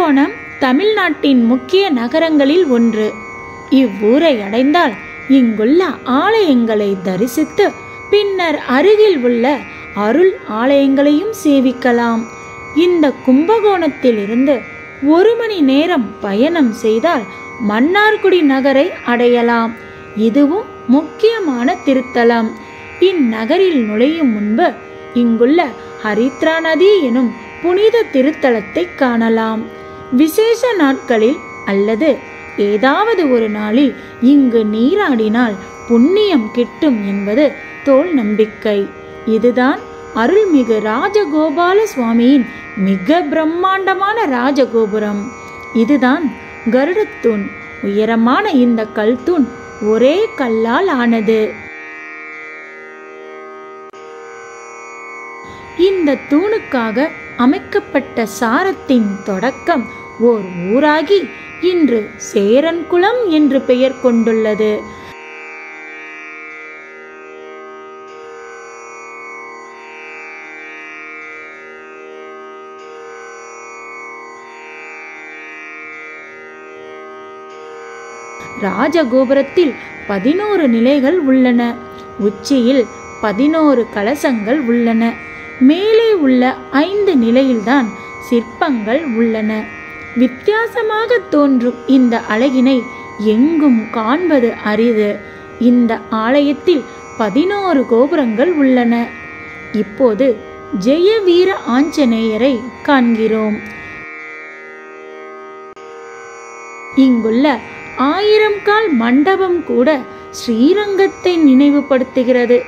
கும்பகோணம் தமிழ்நாட்டின் முக்கிய நகரங்களில் ஒன்று. இவ்வூரை அடைந்தால் இங்குள்ள ஆலயங்களை தரிசித்து பின்னர் அருகில் உள்ள அருள் ஆலயங்களையும் சேவிக்கலாம். இந்த கும்பகோணத்தில் இருந்து 1 மணி நேரம் பயணம் செய்தால் மன்னார்குடி நகரை அடையலாம். இதுவும் முக்கியமான திருத்தலம். இந்நகரில் நுழையும் முன்பு இங்குள்ள ஹரித்ரா நதி எனும் புனித திருத்தலத்தை காணலாம். விசேஷ நாட்களில் அல்லது ஏதாவது ஒரு நாளில் இங்கு நீராடினால் புண்ணியம் கிட்டும் என்பது தோல் நம்பிக்கை. இதுதான் அருள்மிகு ராஜகோபால சுவாமியின் மிக பிரம்மாண்டமான ராஜகோபுரம். இதுதான் கருடத்தூண். உயரமான இந்த கல்தூண் ஒரே கல்லால் ஆனது. இந்த தூணுக்காக அமைக்கப்பட்ட சாரத்தின் தொடக்கம் ஓர் ஊராகி இன்று சேரன்குளம் என்று பெயர் கொண்டுள்ளது. ராஜகோபுரத்தில் 11 நிலைகள் உள்ளன. உச்சியில் 11 கலசங்கள் உள்ளன. மேலே உள்ள 5 நிலையில்தான் சிற்பங்கள் உள்ளன. வித்தியாசமாக தோன்றும் இந்த அழகினை எங்கும் காண்பது அரிது. இந்த ஆலயத்தில் 11 கோபுரங்கள் உள்ளன. இப்போது ஜெயவீர ஆஞ்சநேயரை காண்கிறோம். இங்குள்ள 1000 கால் மண்டபம் கூட ஸ்ரீரங்கத்தை நினைவுபடுத்துகிறது.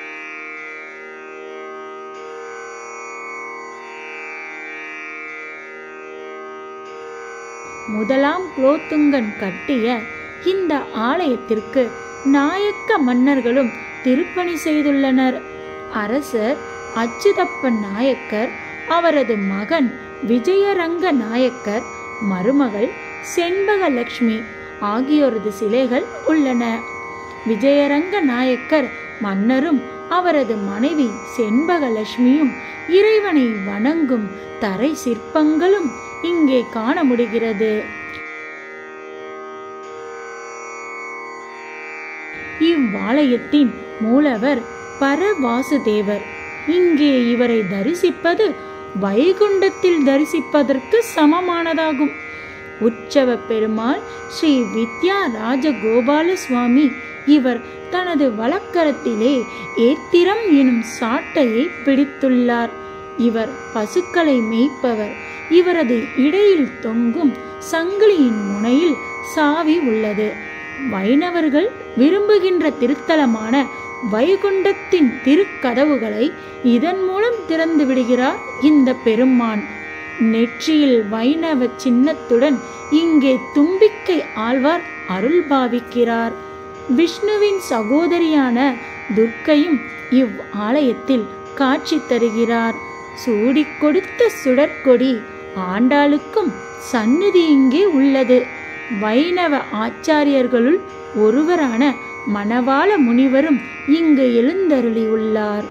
முதலாம் குலோத்துங்கன் கட்டிய இந்த ஆலயத்திற்கு நாயக்க மன்னர்களும் திருப்பணி செய்துள்ளனர். அரசர் அச்சுதப்பன் நாயக்கர், அவரது மகன் விஜயரங்க நாயக்கர், மருமகள் செண்பகலட்சுமி ஆகியோரது சிலைகள் உள்ளன. விஜயரங்க நாயக்கர் மன்னரும் அவரது மனைவி செண்பகலட்சுமியும் இறைவனை வணங்கும் தரை சிற்பங்களும் இங்கே காண முடிகிறது. இவ்வாலயத்தின் மூலவர் பரவாசுதேவர். இங்கே இவரை தரிசிப்பது வைகுண்டத்தில் தரிசிப்பதற்கு சமமானதாகும். உற்சவ பெருமாள் ஸ்ரீ வித்யா ராஜகோபால சுவாமி. இவர் தனது வலக்கரத்திலே ஏத்திரம் எனும் சாட்டையை பிடித்துள்ளார். இவர் பசுக்களை மேய்ப்பவர். இவரது இடையில் தொங்கும் சங்கிலியின் முனையில் சாவி உள்ளது. வைணவர்கள் விரும்புகின்ற திருத்தலமான வைகுண்டத்தின் திருக்கதவுகளை இதன் மூலம் திறந்து விடுகிறார் இந்த பெருமான். நெற்றியில் வைணவ சின்னத்துடன் இங்கே தும்பிக்கை ஆழ்வார் அருள் பாவிக்கிறார். விஷ்ணுவின் சகோதரியான துர்க்கையும் இவ் ஆலயத்தில் காட்சி தருகிறார். சூடிக் கொடுத்த சுடற்கொடி ஆண்டாளுக்கும் சந்நிதி இங்கே உள்ளது. வைணவ ஆச்சாரியர்களுள் ஒருவரான மணவாள முனிவரும் இங்கு எழுந்தருளியுள்ளார்.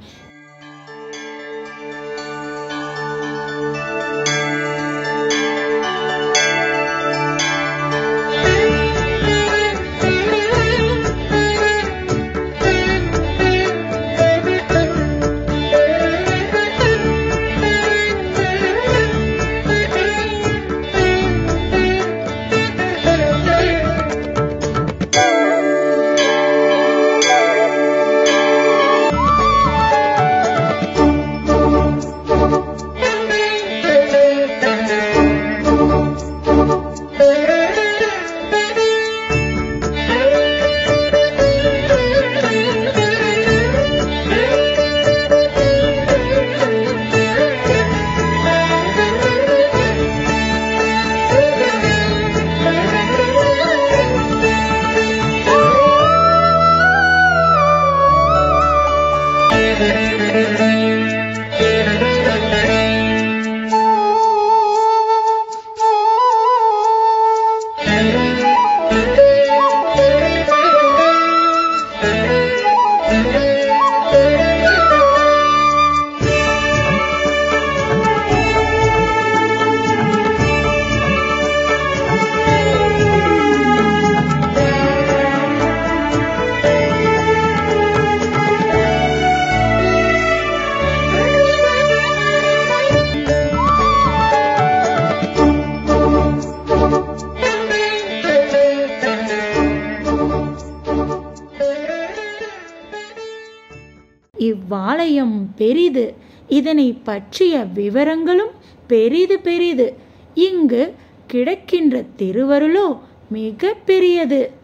காரியம் பெரிது. இதனை பற்றிய விவரங்களும் பெரிது பெரிது. இங்கு கிடக்கின்ற திருவருளோ மிக பெரியது.